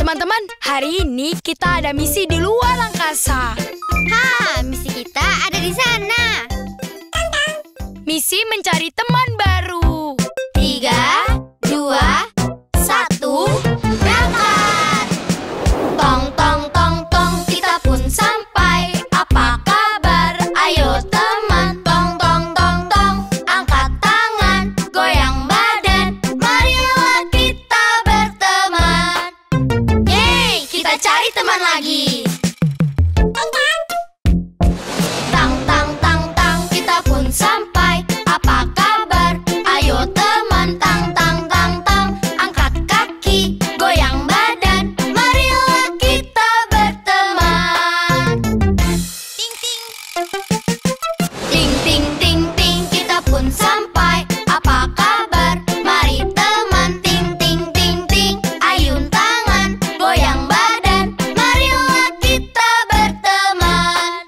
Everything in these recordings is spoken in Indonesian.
Teman-teman, hari ini kita ada misi di luar angkasa. Misi kita ada di sana. Misi mencari teman baru. 3, 2, 1, berangkat! Tong, tong, tong, tong, kita pun sampai. Apa kabar? Ayo teman. Tong, tong, tong, tong, angkat tangan, goyang badan. Marilah kita berteman. Yeay, kita cari teman lagi. Tang, tang, tang, tang, kita pun sampai. Apa kabar? Ayo teman. Tang, tang, tang, tang, angkat kaki, goyang badan. Marilah kita berteman. Ting, ting. Ting, ting, ting, ting, kita pun sampai. Apa kabar? Mari teman. Ting, ting, ting, ting, ayun tangan, goyang badan. Marilah kita berteman.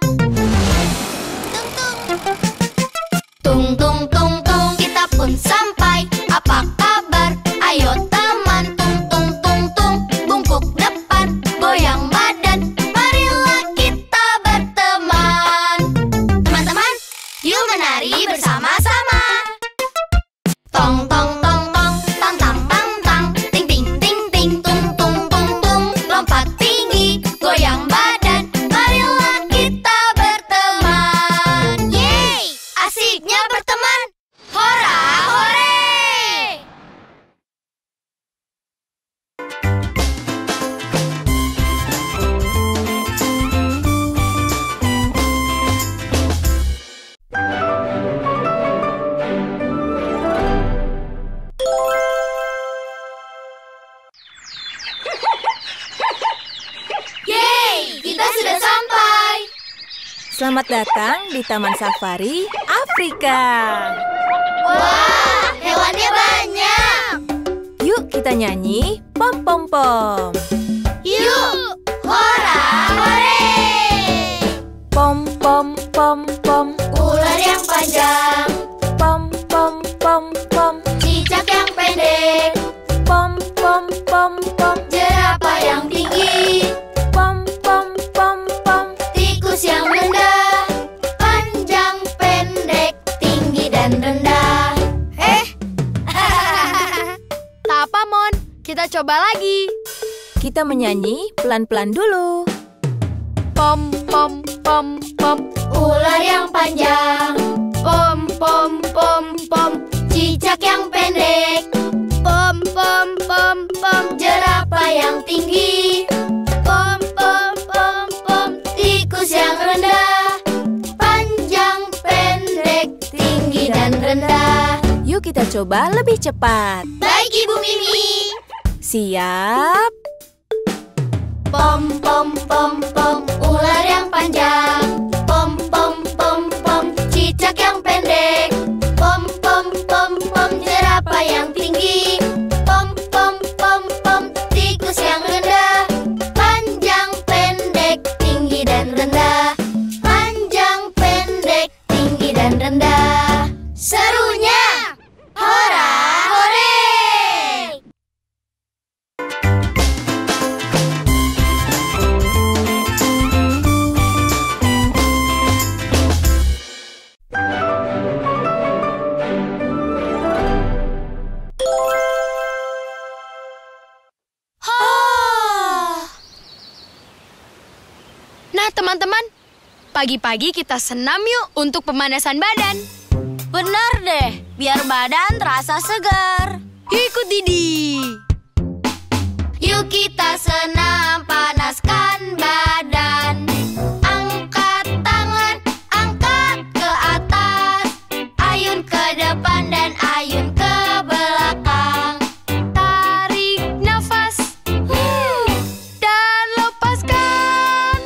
Tung, tung, tung, tung, kita pun sampai. Apa kabar? Ayo teman. Tung, tung, tung, tung, bungkuk depan, goyang badan. Marilah kita berteman. Teman-teman, yuk menari bersama-sama. Tong, tong, tong, tong, tang, tang, tang, tang, ting, ting, ting, ting, tung, tung, tung, tung, lompat tinggi, goyang badan. Marilah kita berteman. Yeay, asiknya berteman. Hora, hore! Yeay, kita sudah sampai. Selamat datang di Taman Safari Afrika. Wah, hewannya banyak. Yuk kita nyanyi pom pom pom. Yuk, hora, hore! Pom pom pom pom. Ular yang panjang, Pom pom pom pom. cicak yang pendek, Pom pom pom pom. jerapah yang tinggi, Pom pom pom pom. tikus yang rendah, panjang, pendek, tinggi dan rendah. Tak apa, Mon. Kita coba lagi. Kita menyanyi pelan-pelan dulu. Pom, pom, pom, pom. Ular yang panjang, Pom, pom, pom, pom. cicak yang pendek, Pom, pom, pom, pom. jerapah yang tinggi, Pom, pom, pom, pom. tikus yang rendah, panjang, pendek, tinggi dan rendah. Yuk kita coba lebih cepat. Baik Ibu Mimi. Siap? Pom pom pom pom, ular yang panjang. Pom pom pom pom, cicak yang pendek. Pom pom pom pom, jerapah yang tinggi. Pom pom pom pom, tikus yang rendah. Panjang, pendek, tinggi dan rendah. Panjang, pendek, tinggi dan rendah. Serunya, hora hore! Nah, teman-teman. Pagi-pagi kita senam yuk untuk pemanasan badan. Benar deh, biar badan terasa segar. Yuk ikut Didi. Yuk kita senam, panaskan badan. Angkat tangan, angkat ke atas. Ayun ke depan dan ayun ke belakang. Tarik nafas. Dan lepaskan.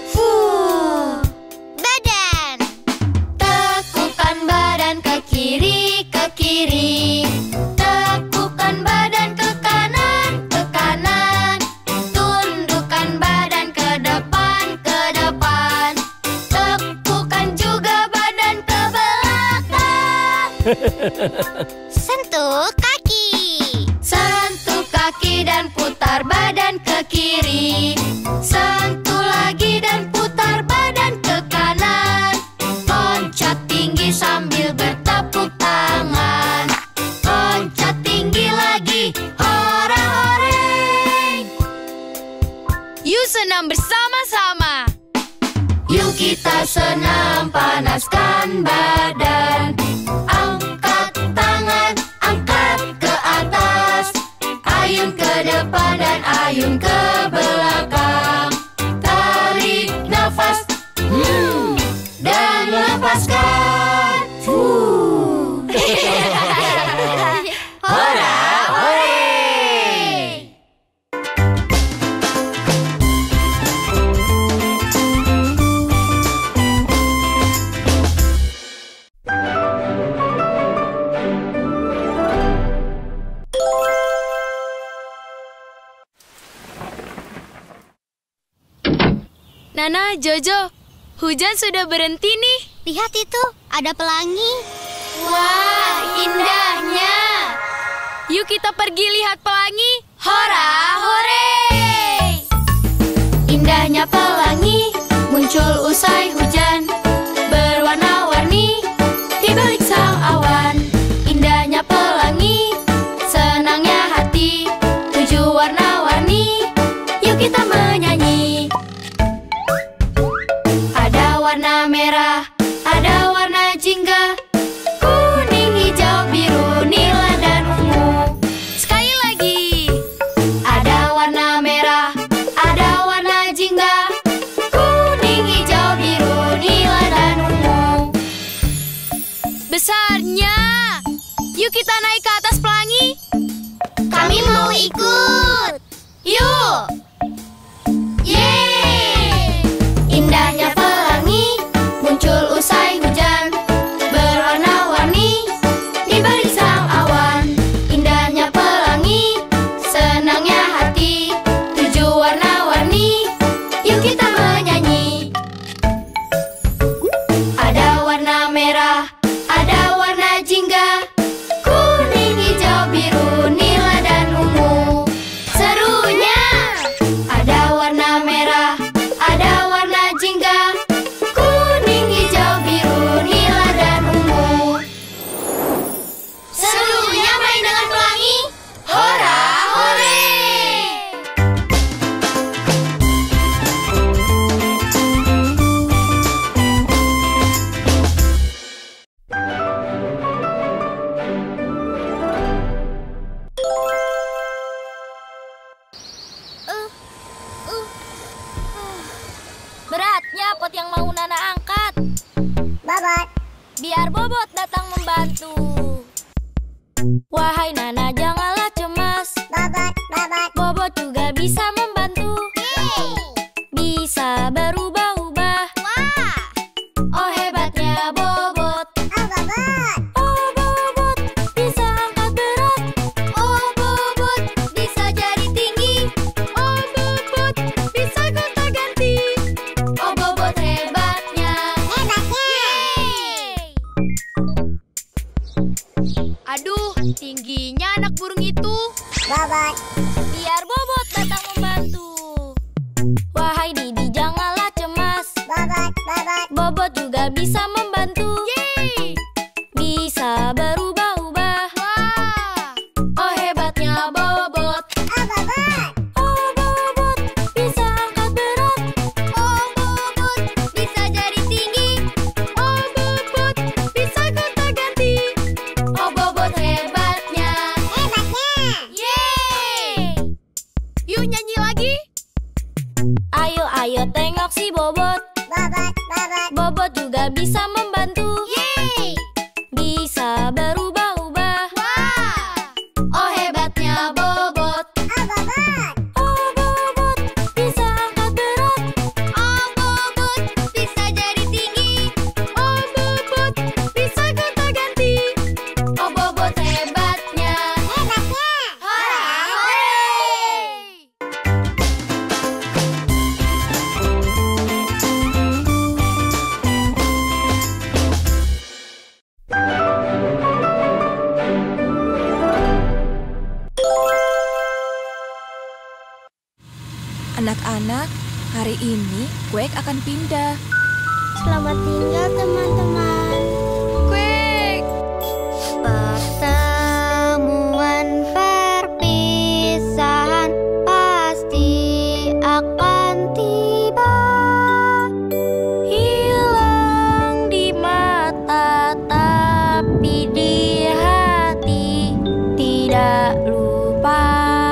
Badan. Tekukan badan ke kiri, ke kiri. Tekukan badan ke kanan, ke kanan. Tundukkan badan ke depan, ke depan. Tekukan juga badan ke belakang. Sentuh kaki. Sentuh kaki dan putar badan ke kiri. kiri. Sentuh lagi dan putar badan ke kanan. Loncat tinggi sambil bertepuk tangan. Loncat tinggi lagi, hora hore. Yuk senam bersama-sama. Yuk kita senam, panaskan badan. Angkat tangan, angkat ke atas. Ayun ke depan dan ayun ke belakang. Tarik nafas, dan lepaskan. Hora, hore! Nana, Jojo, hujan sudah berhenti nih. Lihat itu, ada pelangi. Wah, indahnya. Yuk kita pergi lihat pelangi. Hora, hore! Indahnya pelangi muncul usai hujan, berwarna-warni di balik sang awan. Indahnya pelangi, senangnya hati, 7 warna-warni, yuk kita menyanyi. Ada warna merah, ada warna jingga, kuning, hijau, biru, nila, dan ungu. Sekali lagi. Ada warna merah, ada warna jingga, kuning, hijau, biru, nila, dan ungu. Besarnya. Yuk kita naik ke atas pelangi. Kami mau ikut. Yuk. Yeay! Indahnya pelangi muncul usai hujan, berwarna-warni di balik sang awan. Indahnya pelangi, senangnya hati, 7 warna-warni, yuk kita menyanyi. Ada warna merah, ada warna jingga, kuning, hijau, biru, nila, dan ungu. Serunya! Ada warna merah, ada warna jingga, kuning, hijau, biru, nila, dan ungu. Serunya main dengan pelangi. Hora, hore! Beratnya pot yang mau Nana angkat. Bobot. Biar Bobot datang membantu. Wahai Nana, janganlah cemas. Bobot. Bobot juga bisa membantu. Bisa berubah-ubah. Wah! Oh hebatnya Bobot. Oh, Bobot. Oh Bobot bisa angkat berat. Oh, Bobot. Bisa jadi tinggi. Oh, Bobot bisa gonta-ganti. Oh, Bobot hebatnya. Yeay! Aduh, tingginya anak burung itu. Bobot. Biar Bobot datang membantu. Wahai Didi, janganlah cemas. Bobot. Bobot juga bisa membantu. Yeay! Bisa berubah-ubah. Wah! Oh hebatnya Bobot. Oh, Bobot. Oh Bobot bisa angkat berat. Oh, Bobot. Bisa jadi tinggi. Oh, Bobot bisa gonta-ganti. Oh, Bobot hebatnya. Yeay! Yuk nyanyi lagi. Ayo tengok si Bobot. Bobot. Bobot juga bisa Hari ini Quake akan pindah. Selamat tinggal teman-teman. Quake. Pertemuan perpisahan pasti akan tiba. Hilang di mata tapi di hati tidak lupa.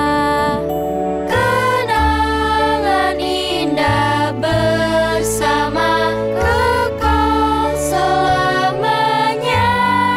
Kenangan indah bersama kekal selamanya.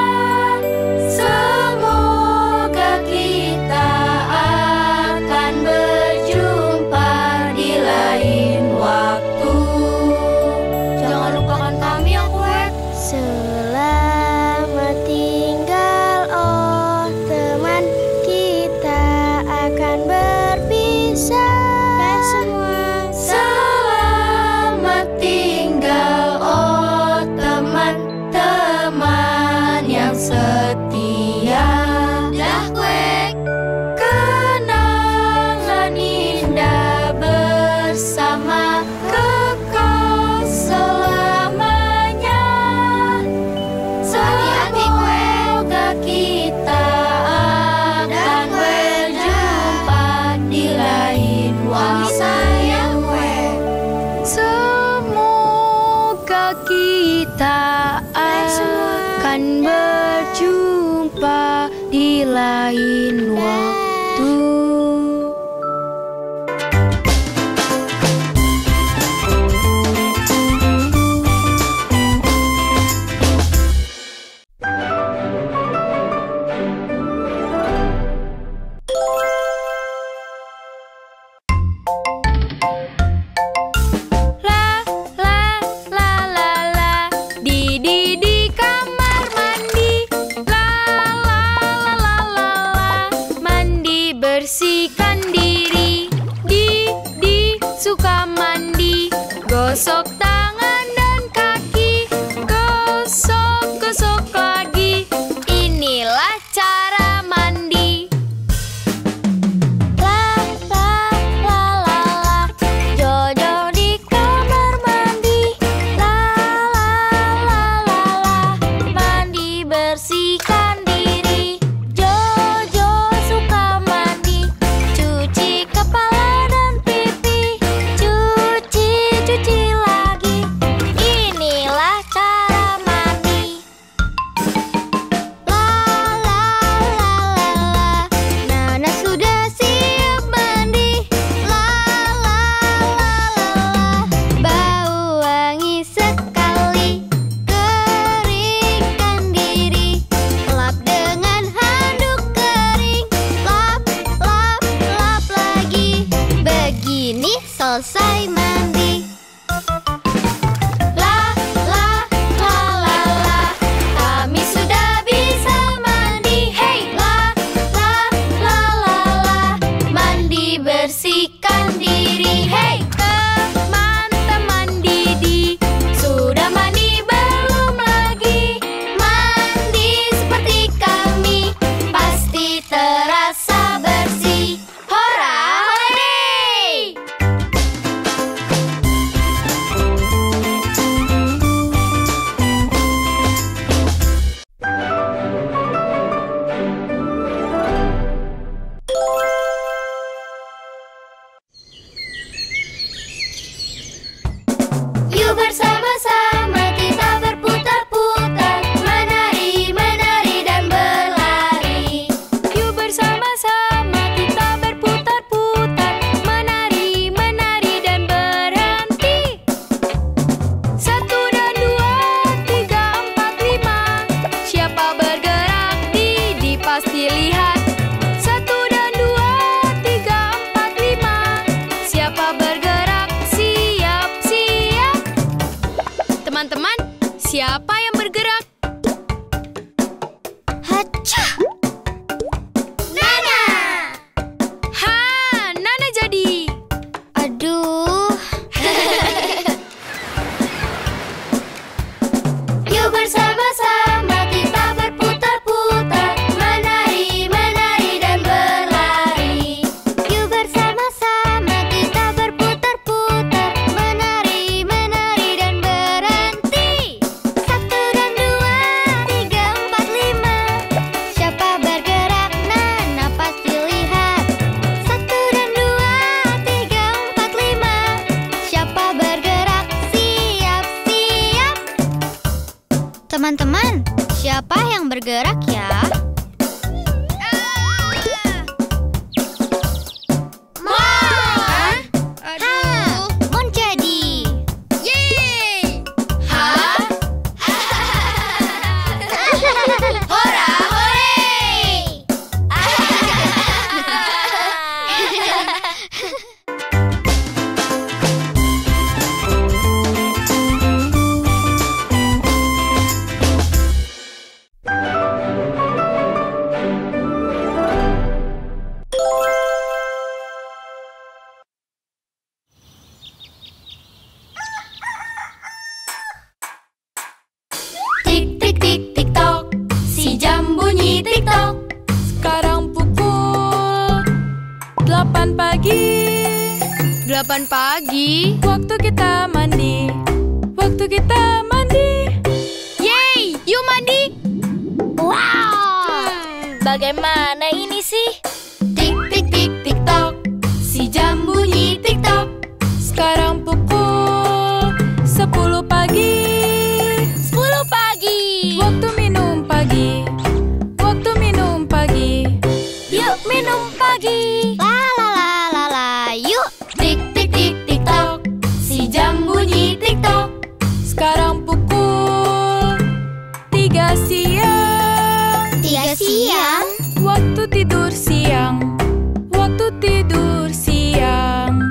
Semoga kita akan berjumpa di lain waktu. Jangan lupakan kami ya, Quake. Selamat tinggal, oh teman, kita akan berpisah. Semua Selamat tinggal, oh teman-teman yang setia. Dah, Quake. Kenangan indah bersama kekal selamanya. Hati-hati, Semoga kita akan berjumpa di lain waktu. Semoga kita akan berjumpa di lain waktu. La la la la la, di kamar mandi. La la la la la la, mandi bersihkan diri. Di suka mandi, gosok tangan dan kaki. Gosok lagi. Inilah cara mandi. La la la la la, Jojo di kamar mandi. La la la la la, mandi bersihkan diri. Jojo suka mandi, cuci kepala dan pipi. Cuci lagi. Inilah cara mandi. La la la la la, Nana sudah siap mandi. La la la la la, bau wangi sekali. Keringkan diri, lap dengan handuk kering. Lap lagi. Begini selesai mandi. La la la la la, kami sudah bisa mandi. Hey, la la la la la, mandi bersihkan diri. Hey, Teman-teman Didi sudah mandi belum lagi? mandi seperti kami, pasti terasa bersih. Hora, hore! Yuk bersama-sama kita berputar-putar, menari dan berlari. Yuk bersama-sama kita berputar-putar, menari dan berhenti. 1 dan 2, 3, 4, 5. Siapa bergerak Didi pasti lihat. 1 dan 2, 3, 4, 5. Siapa bergerak siap. Teman-teman, siapa yang bergerak? Hacha! Nana! Ha, Nana jadi. Aduh. Yuk bersama-sama kita berputar-putar, menari dan berlari. Yuk bersama-sama kita berputar-putar, Siapa yang bergerak ya? Mon jadi. Yeay! Hah? Hora, hore! Tik tik tik tik tok, si jam bunyi tik tok. Sekarang pukul 8 pagi. 8 pagi. Waktu kita mandi. Waktu kita mandi. Yeay! Yuk mandi! Wow! Bagaimana ini sih? Tik tik tik tik tok, si jam bunyi tik tok. Sekarang pukul 10 pagi. 10 pagi. Waktu minum pagi. Waktu minum pagi. Yuk minum pagi. La la la la la, yuk. Tik tik tik tik tok, si jam bunyi tik tok. Sekarang pukul 3 siang. 3 siang. Waktu tidur siang. Waktu tidur siang.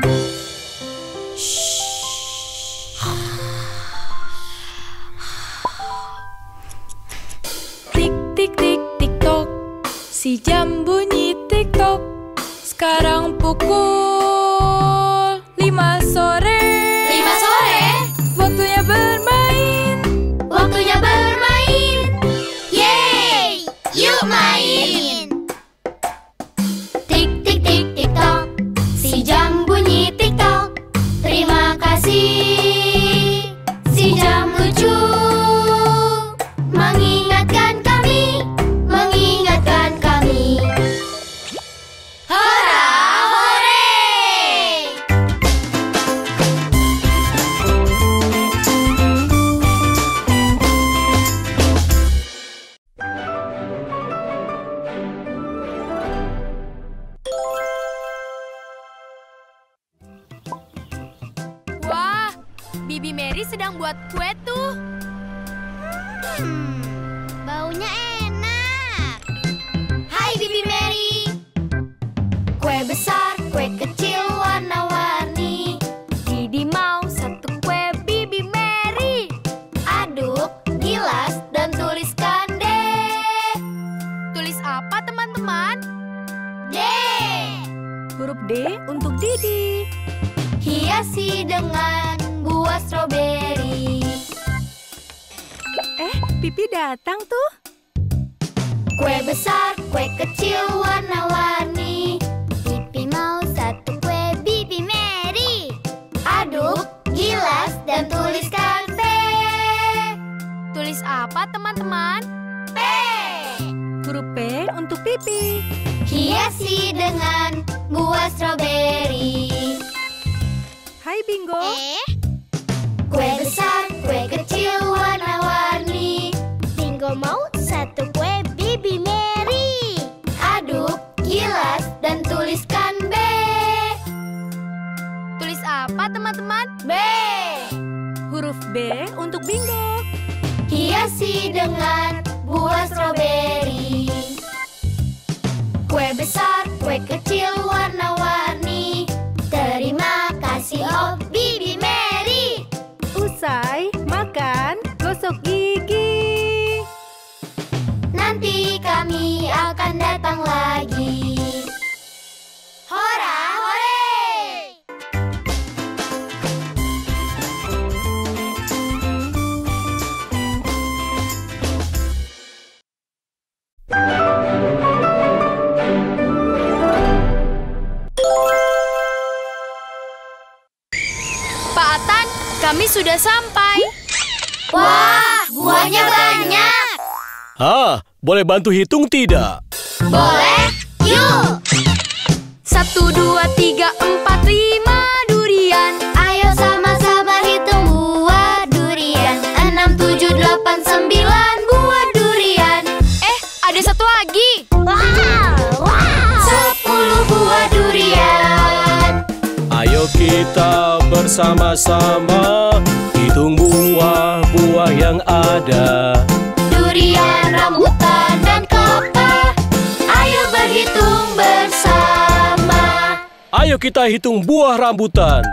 Tik tik tik tik tok, si jam bunyi tik tok. Sekarang pukul 5 sore. 5 sore. Waktunya bermain. Waktunya bermain. Yeay! Yuk main. Tik tik tik tik tok, si jam bunyi tik tok. Terima kasih, si jam lucu. Mengingatkan kami, mengingatkan kami. Hora, hore! Wah, Bibi Mary sedang buat kue tuh. Baunya enak. Hai Bibi Mary. Kue besar, kue kecil, warna-warni. Didi mau satu kue Bibi Mary. Aduk, gilas, dan tuliskan D. Tulis apa teman-teman? D. Huruf D untuk Didi. Hiasi dengan buah stroberi. Pipi datang tuh. Kue besar, kue kecil, warna-warni. Pipi mau satu kue Bibi Mary. Aduk, gilas, dan tuliskan P. Tulis apa teman-teman? P. Huruf P untuk Pipi. Hiasi dengan buah stroberi. Hai Bingo. Kue besar, kue kecil, warna-warni. Bingo mau satu kue Bibi Mary. Aduk, gilas, dan tuliskan B. Tulis apa teman-teman? B. Huruf B untuk Bingo. Hiasi dengan buah stroberi. Kue besar, kue kecil, warna-warni. Terima kasih oh Bibi Mary. Usai makan, gosok gigi. Nanti kami akan datang lagi. Hora, hore! Pak Atan, kami sudah sampai. Wah, buahnya banyak. Boleh bantu hitung tidak? Boleh? Yuk! 1, 2, 3, 4, 5 durian. Ayo sama-sama hitung buah durian. 6, 7, 8, 9 buah durian. bersama-sama, hitung buah-buah yang ada. Durian, rambutan, dan kelapa, ayo berhitung bersama. Ayo kita hitung buah rambutan.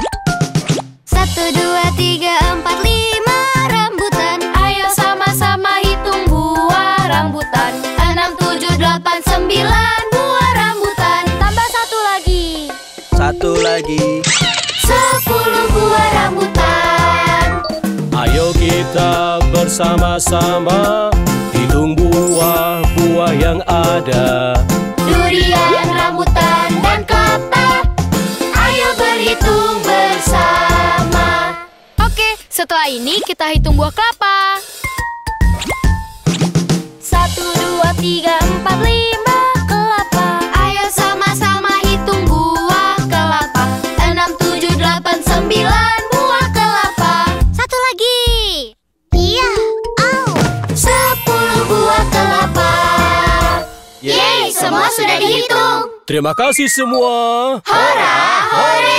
1, 2, 3, 4, 5 rambutan. Ayo sama-sama hitung buah rambutan. 6, 7, 8, 9 buah rambutan. Tambah 1 lagi. 1 lagi. 10 buah rambutan. Ayo kita bersama-sama, hitung buah-buah yang ada. Durian, rambutan, dan kelapa, ayo berhitung bersama. Oke, setelah ini kita hitung buah kelapa. 1, 2, 3, 4, 5 kelapa. Ayo sama-sama hitung buah kelapa. 6, 7, 8, 9 buah kelapa. 1 lagi. Iya, 10 buah kelapa. Yeay, semua sudah dihitung. Terima kasih semua. Hora, hore!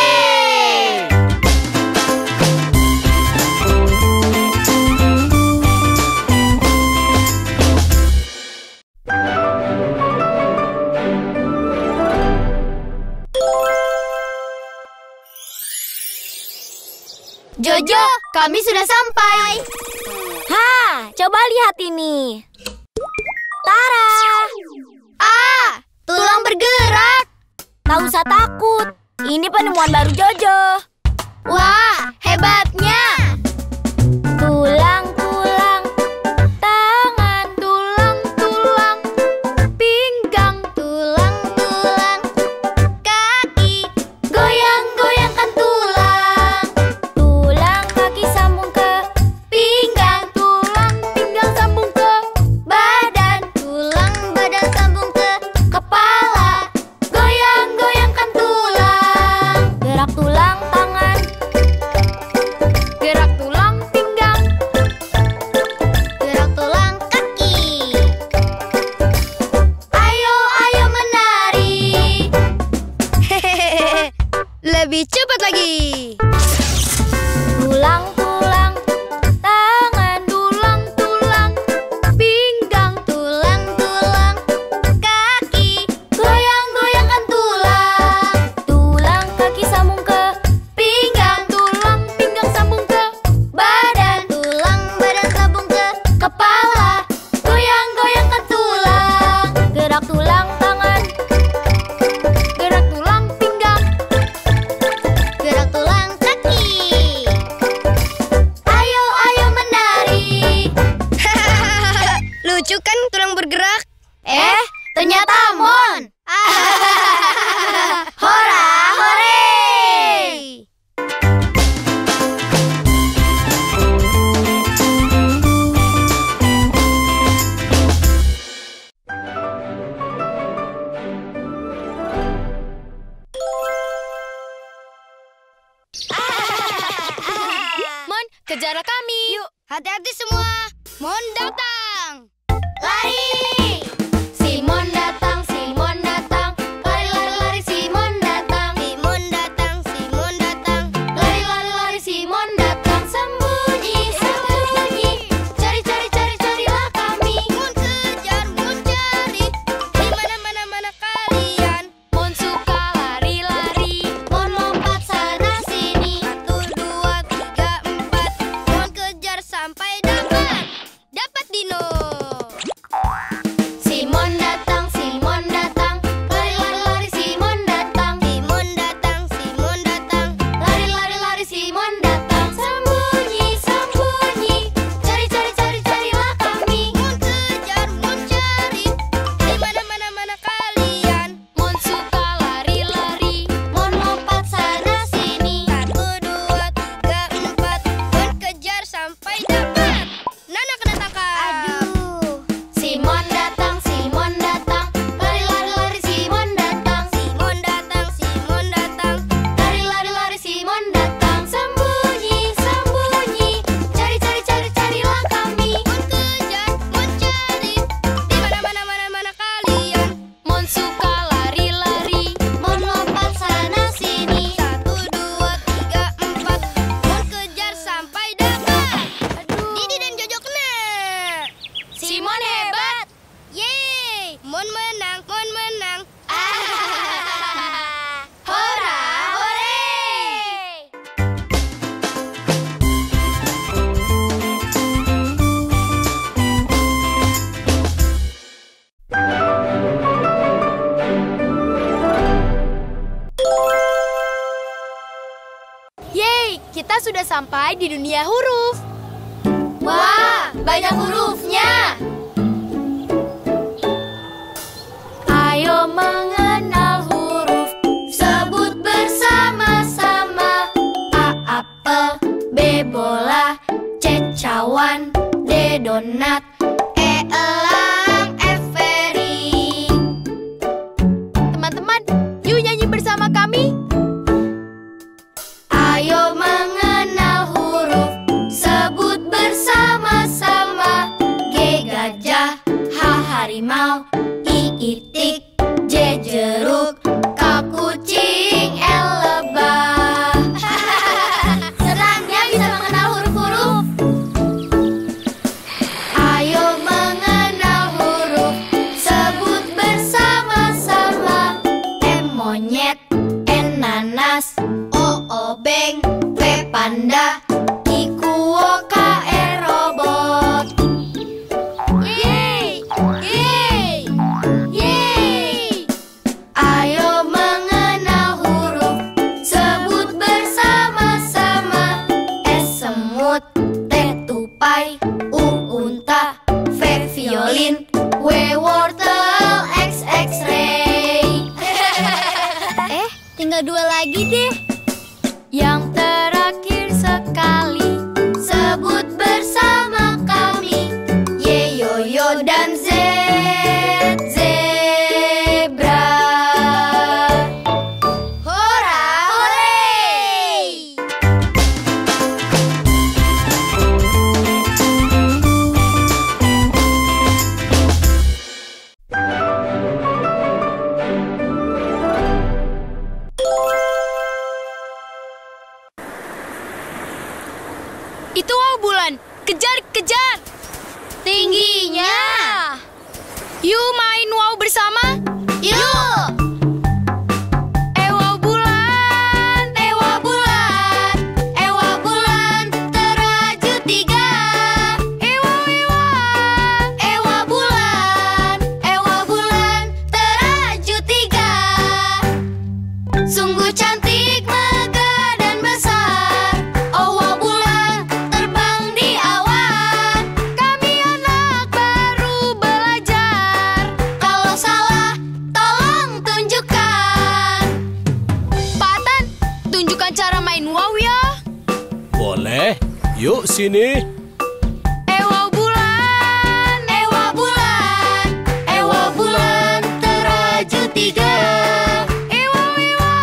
Jojo, kami sudah sampai. Coba lihat ini. Tara! Tulang bergerak. Tak usah takut. Ini penemuan baru Jojo. Wah, hebatnya. Tulang-tulang, tangan, tulang-tulang, pinggang, tulang-tulang, kaki, goyang-goyangkan tulang. Tulang kaki sambung ke pinggang, tulang pinggang sambung ke badan, tulang badan sambung ke kepala. Goyang-goyangkan tulang. Gerak tulang tangan, Gerak tulang pinggang. gerak tulang kaki. Ayo, ayo menari. Lebih cepat lagi. Tulang-tulang, tangan, tulang-tulang, pinggang, tulang-tulang, kaki. Goyang-goyangkan tulang. Tulang kaki sambung ke pinggang, tulang pinggang sambung ke badan, tulang badan sambung ke kepala. Goyang-goyangkan tulang. Gerak tulang tangan, Gerak tulang pinggang. gerak tulang kaki. Ayo, ayo menari. Lucu kan tulang bergerak? Ternyata Mon. Hora, hore. Mon, kejar kami. Yuk, hati-hati semua. Mon datang. Lari! Simon datang, Simon datang. Lari, lari, lari, Simon datang. Simon datang, Simon datang. Lari, lari, lari, Simon datang. Sembunyi, sembunyi. Cari, cari, cari, carilah kami. Mon kejar, Mon cari. Di mana, mana, mana kalian? Mon suka lari-lari. Mon lompat sana sini. 1, 2, 3, 4. Mon kejar sampai dapat. Dapat Dino. Mon menang, Mon menang. Hora, hore! Yeay, kita sudah sampai di dunia huruf. Wah, banyak hurufnya. Ayo mengenal huruf, sebut bersama-sama. A apel, B bola, C cawan, D donat, E elang, F feri. Teman-teman, yuk nyanyi bersama kami. Ayo mengenal huruf, sebut bersama-sama. G gajah, H harimau, I itik, J jeruk, K kucing, L lebah. Senangnya bisa mengenal huruf-huruf. Ayo mengenal huruf, sebut bersama-sama. M monyet, N nanas, O obeng, P panda, I kuo, K robot. Yeay! Yeay! Yeay! Ayo mengenal huruf, sebut bersama-sama. S semut, T tupai, U unta, V violin, W wortel, X X-ray. Tinggal 2 lagi deh. Yang terakhir sekali, sebut bersama kami. Y yoyo dan Z zebra. Hora, hore! Itu wow bulan, kejar, kejar. Tingginya. Yuk main wow bersama. Yuk! Wow bulan. Ewa bulan, ewa bulan, teraju 3. Ewa, ewa. Ewa bulan, teraju 3. Sungguh cantik, megah dan besar. Ewa bulan, terbang di awan. Kami anak baru belajar. Kalau salah, tolong tunjukkan. Pak Atan, tunjukkan cara main wow ya. Boleh. Yuk sini. Wow bulan. Ewa bulan, teraju 3. Ewa, ewa.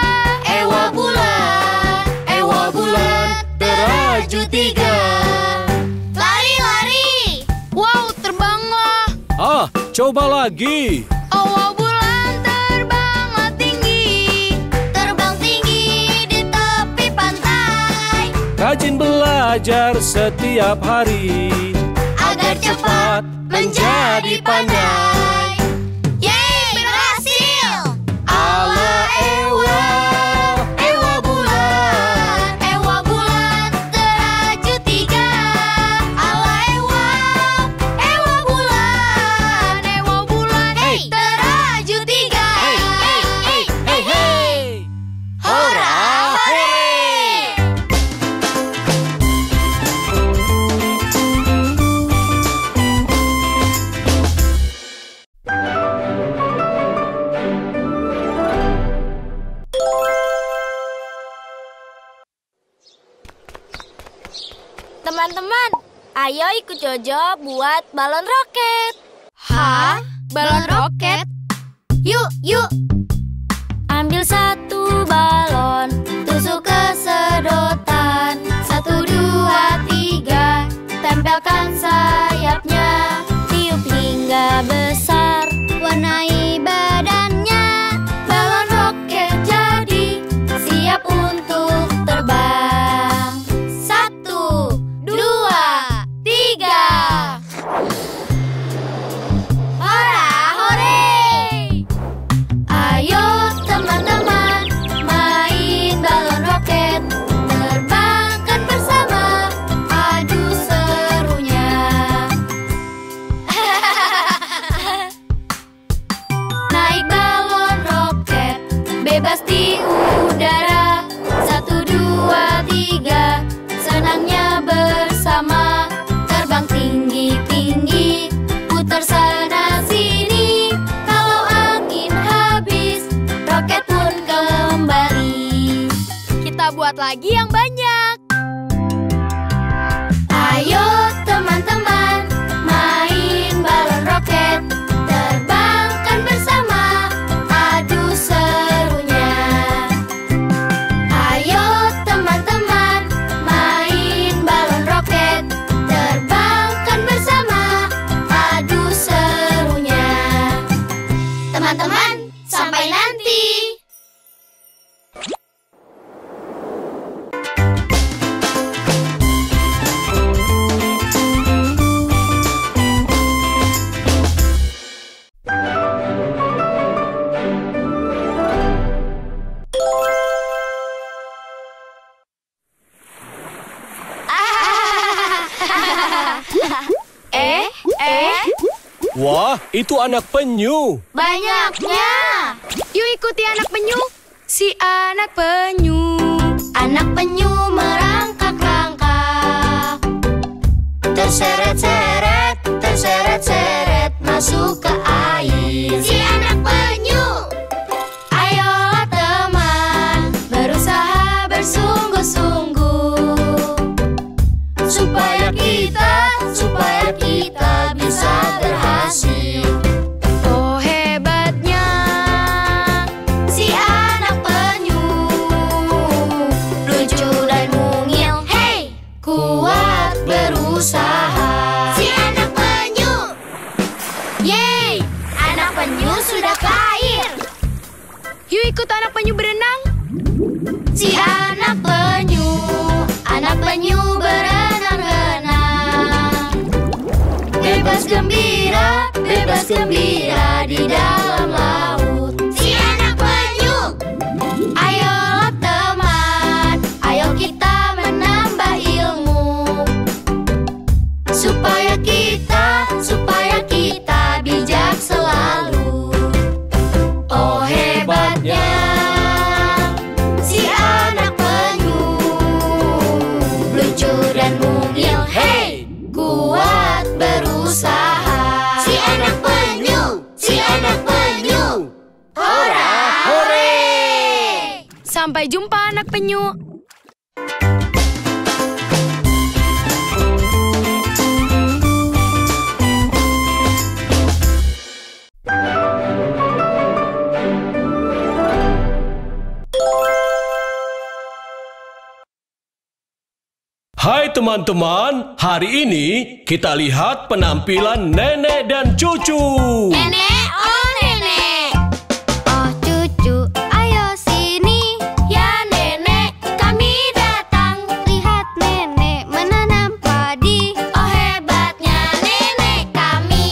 Ewa bulan, teraju 3. Lari, lari. Wow, terbanglah. Ah, coba lagi. Wow bulan terbanglah tinggi. Terbang tinggi di tepi pantai. Rajin belajar setiap hari. Agar cepat menjadi pandai. Yeay, berhasil. Ala ewa, ewa bulan, teraju 3. Ala ewa bulan, Hey, teraju 3. Hey, hey. Hora, hore! Teman-teman, ayo ikut Jojo buat balon roket. Hah? Balon roket? Yuk, yuk. Ambil 1 balon, tusuk ke sedotan. 1, 2, 3. Tempelkan sayapnya, tiup hingga besar. Warnai badannya. Balon roket jadi siap untuk terbang. 1, 2, 3. Hora, hore! lagi yang banyak. Ayo teman-teman, main balon roket, terbangkan bersama, adu serunya. Ayo teman-teman, main balon roket, terbangkan bersama, adu serunya. Teman-teman, sampai nanti. Wah, itu anak penyu. Banyaknya. Yuk ikuti anak penyu. Si anak penyu. Anak penyu merangkak-rangkak, terseret-seret, terseret-seret, masuk ke air. Si anak penyu, ayolah teman, berusaha bersungguh-sungguh, supaya kita bisa berhasil. Oh hebatnya Si anak penyu, lucu dan mungil, hey, kuat berusaha. Si anak penyu, yeay, anak penyu sudah ke air. Yuk ikut anak penyu berenang. Si anak penyu berenang-renang, bebas gembira di dalam laut. Si anak penyu, ayolah teman, ayo kita menambah ilmu, supaya kita bijak selalu. Oh hebatnya si anak penyu, lucu dan mungil, hey, kuat berusaha. Si anak penyu, hora, hore. Sampai jumpa anak penyu. Hai teman-teman, hari ini kita lihat penampilan nenek dan cucu. Nenek, oh nenek. Oh cucu, ayo sini. Ya nenek, kami datang. Lihat nenek menanam padi. Oh hebatnya nenek kami.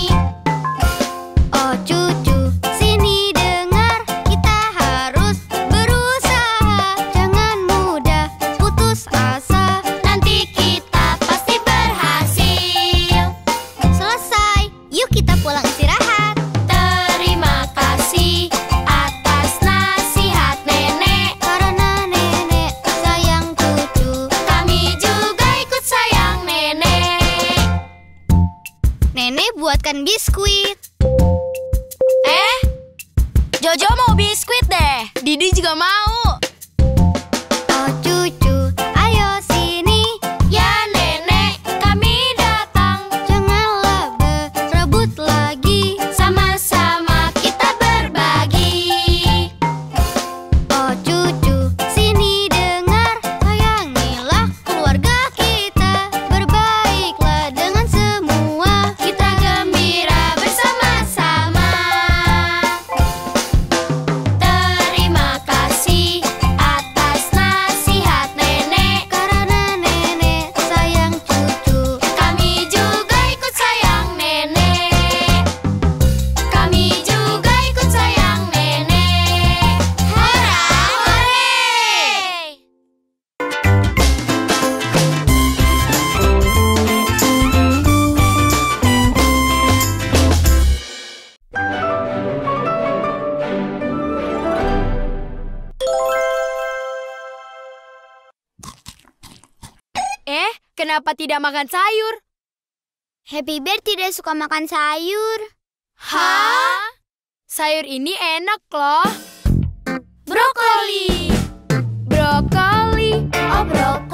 Oh cucu, sini dengar. Kita harus berusaha. Jangan mudah putus asa. Nanti kita pasti berhasil. Selesai, yuk kita pulang istirahat. Terima kasih atas nasihat nenek. Karena nenek sayang cucu, kami juga ikut sayang nenek. Nenek buatkan biskuit. Jojo mau biskuit deh. Didi juga mau. Oh cucu, ayo sini. Ya nenek, kami datang. Janganlah berebut lagi. Sama-sama kita berbagi. Oh cucu, sini dengar. Sayangilah keluarga kita. Berbaiklah dengan semua. Kita gembira bersama-sama. Terima kasih atas nasihat nenek. Karena nenek sayang cucu, kami juga ikut sayang nenek. Kami juga ikut sayang nenek. Hora, hore! Kenapa tidak makan sayur? Happy Bear tidak suka makan sayur. Hah? Sayur ini enak loh. Brokoli. Brokoli, obrol.